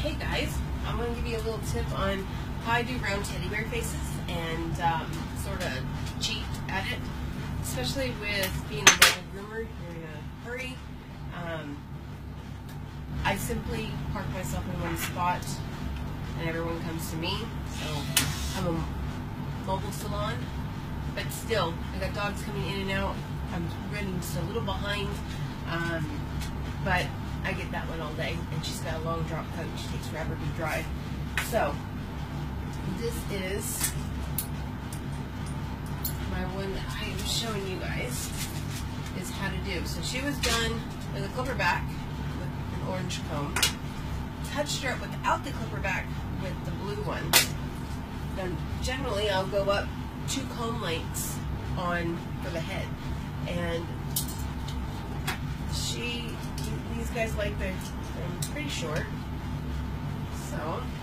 Hey guys, I'm going to give you a little tip on how I do round teddy bear faces and sort of cheat at it, especially with being a mobile groomer. You're in a hurry. I simply park myself in one spot and everyone comes to me. So I'm a mobile salon, but still, I got dogs coming in and out. I'm running just a little behind, but I get that one all day, and she's got a long drop coat. She takes forever to dry. So this is my one that I am showing you guys is how to do. So she was done with a clipper back with an orange comb. Touched her up without the clipper back with the blue one. Then generally I'll go up 2 comb lengths on for the head, and these guys like they're pretty short. So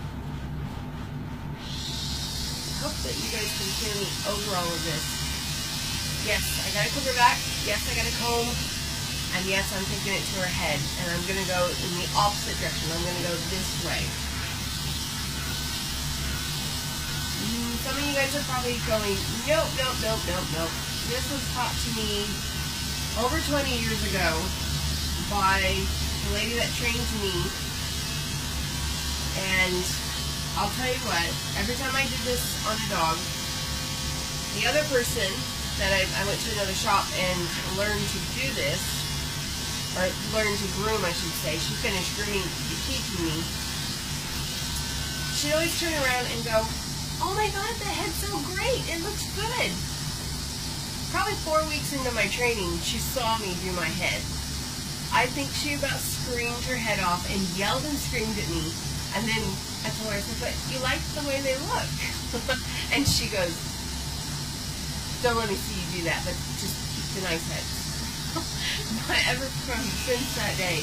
I hope that you guys can hear me over all of this. Yes, I got a clipper back. Yes, I got a comb. And yes, I'm taking it to her head. And I'm going to go in the opposite direction. I'm going to go this way. Some of you guys are probably going, nope, nope, nope, nope, nope. This was taught to me over 20 years ago by the lady that trained me. And I'll tell you what, every time I did this on a dog, the other person that I went to another shop and learned to do this, or learned to groom, I should say. She finished grooming, teaching me. She'd always turn around and go, oh my God, the head's so great. It looks good. Probably 4 weeks into my training, she saw me do my head. I think she about screamed her head off and yelled and screamed at me. And then I told her, I said, but you like the way they look. And she goes, don't let me see you do that, but just keep the nice heads. But ever since that day,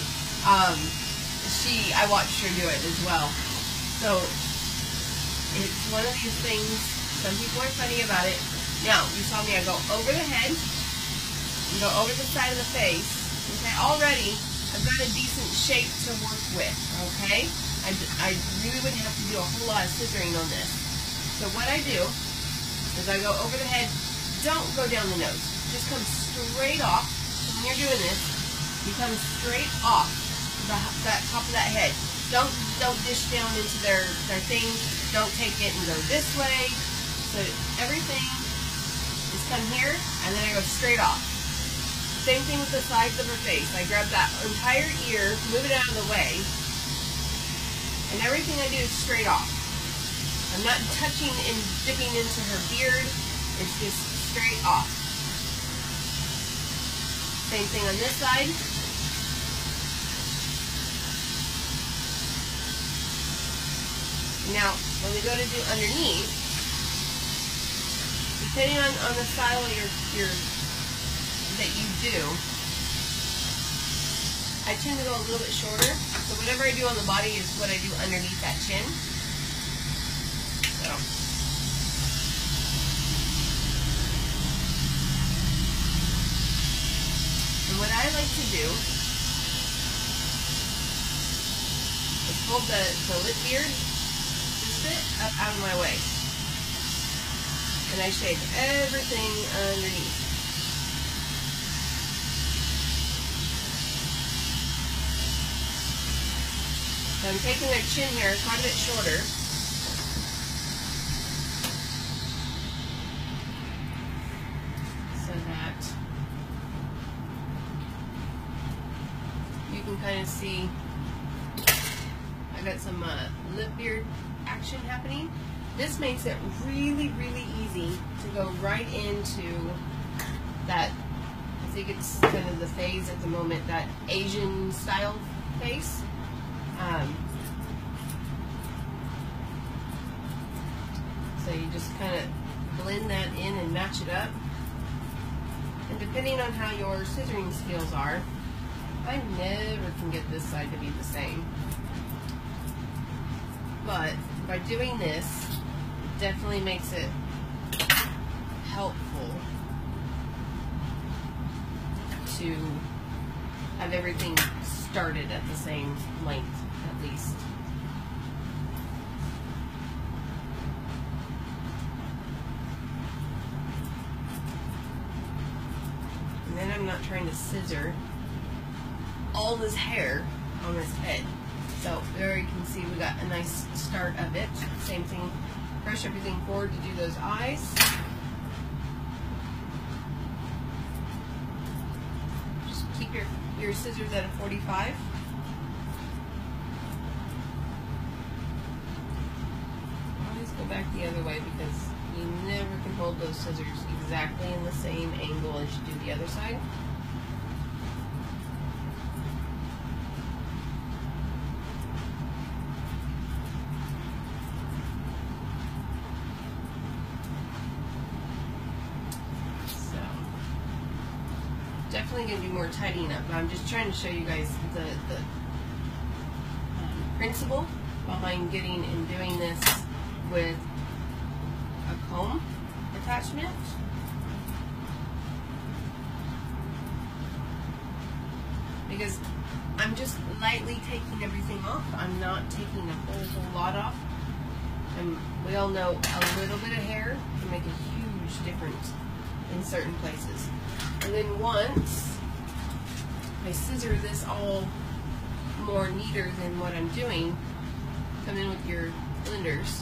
I watched her do it as well. So it's one of these things, some people are funny about it. Now, you saw me, I go over the head, and go over the side of the face. Okay, already, I've got a decent shape to work with, okay? I really wouldn't have to do a whole lot of scissoring on this. So what I do is I go over the head, don't go down the nose. Just come straight off. So when you're doing this, you come straight off that top of that head. Don't dish down into their thing. Don't take it and go this way. So everything is come here, and then I go straight off. Same thing with the sides of her face. I grab that entire ear, move it out of the way, and everything I do is straight off. I'm not touching and dipping into her beard. It's just straight off. Same thing on this side. Now, when we go to do underneath, depending on the style of that you do, I tend to go a little bit shorter. So whatever I do on the body is what I do underneath that chin. So. And what I like to do is hold the lip beard just a bit up out of my way. And I shave everything underneath. So I'm taking their chin hair quite a bit shorter. So that you can kind of see I got some lip beard action happening. This makes it really, really easy to go right into that. I think it's kind of the phase at the moment, that Asian style face. So you just kind of blend that in and match it up. And depending on how your scissoring skills are, I never can get this side to be the same. But by doing this, it definitely makes it helpful to have everything started at the same length, at least. not trying to scissor all this hair on this head. So there you can see we got a nice start of it. Same thing, brush everything forward to do those eyes. Just keep your scissors at a 45. Always go back the other way because you never can hold those scissors exactly in the same angle as you do the other side. Definitely going to do more tidying up, but I'm just trying to show you guys the principle behind getting and doing this with a comb attachment. Because I'm just lightly taking everything off. I'm not taking a whole lot off. And we all know a little bit of hair can make a huge difference in certain places. And then once I scissor this all more neater than what I'm doing, come in with your blenders,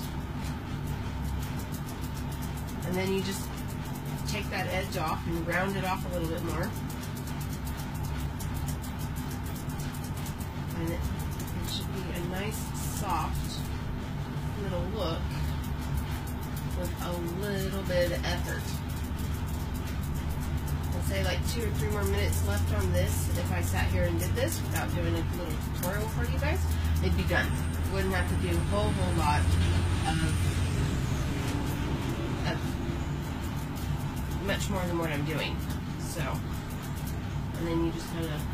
and then you just take that edge off and round it off a little bit more, and it should be a nice soft little look with a little bit of effort. Say like 2 or 3 more minutes left on this. If I sat here and did this without doing a little tutorial for you guys, it'd be done. You wouldn't have to do a whole lot of much more than what I'm doing. So, and then you just kind of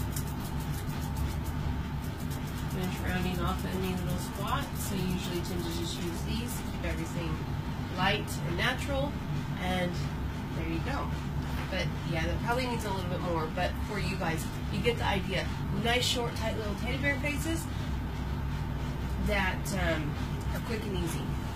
finish rounding off any little spots. So you usually tend to just use these to keep everything light and natural, and there you go. But yeah, that probably needs a little bit more, but for you guys, you get the idea. Nice, short, tight little teddy bear faces that are quick and easy.